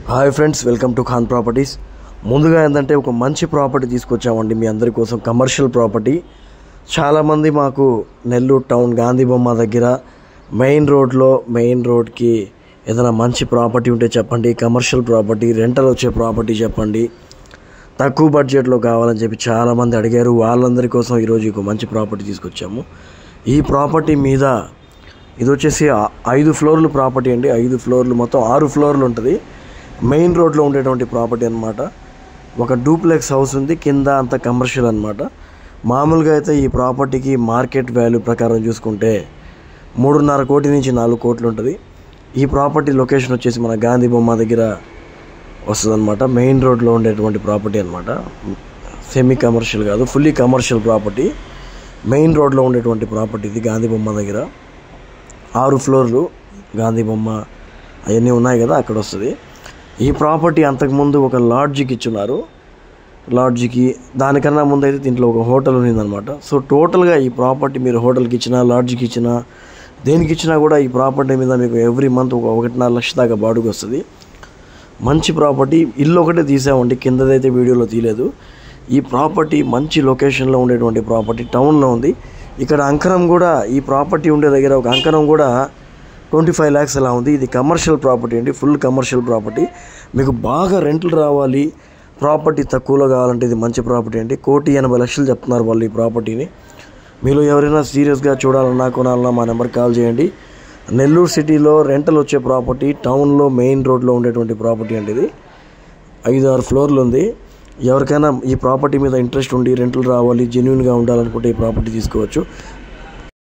Hi friends, welcome to Khan properties. ముందుగా ఏంటంటే ఒక మంచి ప్రాపర్టీ తీసుకొచ్చామండి మీ అందరి కోసం. Commercial property. చాలామంది మాకు నెల్లూరు టౌన్ గాంధీ బొమ్మ దగ్గర మెయిన్ రోడ్కి ఏదైనా మంచి ప్రాపర్టీ ఉంటే చెప్పండి, కమర్షియల్ ప్రాపర్టీ, రెంటల్ వచ్చే ప్రాపర్టీ చెప్పండి, తక్కువ బడ్జెట్లో కావాలని చెప్పి చాలామంది అడిగారు. వాళ్ళందరి కోసం ఈరోజు ఒక మంచి ప్రాపర్టీ తీసుకొచ్చాము. ఈ ప్రాపర్టీ మీద ఇది వచ్చేసి 5 ఫ్లోర్లు ప్రాపర్టీ అండి. 5 ఫ్లోర్లు, మొత్తం 6 ఫ్లోర్లు ఉంటుంది. మెయిన్ రోడ్లో ఉండేటువంటి ప్రాపర్టీ అనమాట. ఒక డూప్లెక్స్ హౌస్ ఉంది, కింద అంత కమర్షియల్ అనమాట. మామూలుగా అయితే ఈ ప్రాపర్టీకి మార్కెట్ వాల్యూ ప్రకారం చూసుకుంటే 3.5 కోటి నుంచి 4 కోట్లు ఉంటుంది. ఈ ప్రాపర్టీ లొకేషన్ వచ్చేసి మన గాంధీ బొమ్మ దగ్గర వస్తుంది అనమాట. మెయిన్ రోడ్లో ఉండేటువంటి ప్రాపర్టీ అనమాట. సెమీ కమర్షియల్ కాదు, ఫుల్లీ కమర్షియల్ ప్రాపర్టీ. మెయిన్ రోడ్లో ఉండేటువంటి ప్రాపర్టీ ఇది. గాంధీ బొమ్మ దగ్గర 6 ఫ్లోర్లు, గాంధీ బొమ్మ అవన్నీ ఉన్నాయి కదా, అక్కడ వస్తుంది. ఈ ప్రాపర్టీ అంతకుముందు ఒక లాడ్జికి ఇచ్చున్నారు. లాడ్జికి దానికన్నా ముందు అయితే దీంట్లో ఒక హోటల్ ఉన్నదన్నమాట. సో టోటల్గా ఈ ప్రాపర్టీ మీరు హోటల్కి ఇచ్చినా, లాడ్జికి ఇచ్చినా, దేనికి ఇచ్చినా కూడా ఈ ప్రాపర్టీ మీద మీకు ఎవ్రీ మంత్ ఒక 1.5 లక్ష దాకా బాడుగు వస్తుంది. మంచి ప్రాపర్టీ. ఇల్లు ఒకటే తీసామండి, కిందదైతే వీడియోలో తీయలేదు. ఈ ప్రాపర్టీ మంచి లొకేషన్లో ఉండేటువంటి ప్రాపర్టీ, టౌన్లో ఉంది. ఇక్కడ అంకణం కూడా, ఈ ప్రాపర్టీ ఉండే దగ్గర ఒక అంకణం కూడా 25 lakhs అలా ఉంది. ఇది కమర్షియల్ ప్రాపర్టీ అండి, ఫుల్ కమర్షియల్ ప్రాపర్టీ. మీకు బాగా రెంట్లు రావాలి, ప్రాపర్టీ తక్కువలో కావాలంటే ఇది మంచి ప్రాపర్టీ అండి. 1,80,00,000 చెప్తున్నారు వాళ్ళు ఈ ప్రాపర్టీని. మీలో ఎవరైనా సీరియస్గా చూడాలన్నా, కొనాలన్నా మా నెంబర్కి కాల్ చేయండి. నెల్లూరు సిటీలో రెంటల్ వచ్చే ప్రాపర్టీ, టౌన్లో మెయిన్ రోడ్లో ఉండేటువంటి ప్రాపర్టీ అండి. ఇది 5-6 ఫ్లోర్లు ఉంది. ఎవరికైనా ఈ ప్రాపర్టీ మీద ఇంట్రెస్ట్ ఉండి రెంట్లు రావాలి, జెన్యూన్గా ఉండాలనుకుంటే ఈ ప్రాపర్టీ తీసుకోవచ్చు.